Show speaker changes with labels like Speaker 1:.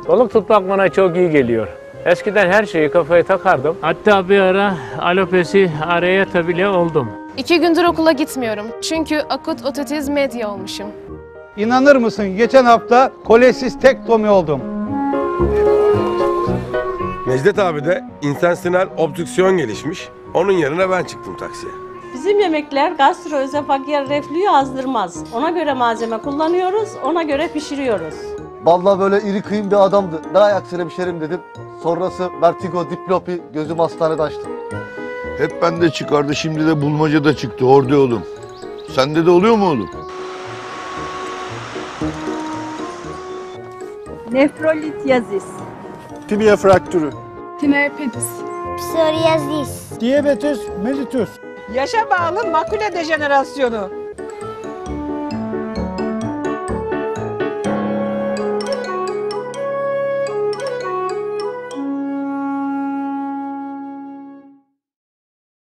Speaker 1: Balık tutmak bana çok iyi geliyor. Eskiden her şeyi kafaya takardım. Hatta bir ara alopesi araya bile oldum.
Speaker 2: 2 gündür okula gitmiyorum. Çünkü akut otitiz media olmuşum.
Speaker 3: İnanır mısın geçen hafta kolesistektomi oldum.
Speaker 4: Necdet abi de intestinal obstrüksiyon gelişmiş. Onun yerine ben çıktım taksiye.
Speaker 5: Bizim yemekler gastroözofageal reflüyü azdırmaz. Ona göre malzeme kullanıyoruz, ona göre pişiriyoruz.
Speaker 6: Vallahi böyle iri kıyım bir adamdı. Ne ayak hemşerim dedim. Sonrası vertigo, diplopi, gözüm hastanede açtım.
Speaker 7: Hep bende çıkardı, şimdi de bulmacada çıktı orada oğlum. Sende de oluyor mu oğlum?
Speaker 8: Nefrolitiyazis,
Speaker 9: Tibia fraktürü,
Speaker 8: tümör pubis,
Speaker 10: Psoriasis,
Speaker 9: diyabetes mellitus,
Speaker 11: Yaşa bağlı makule dejenerasyonu.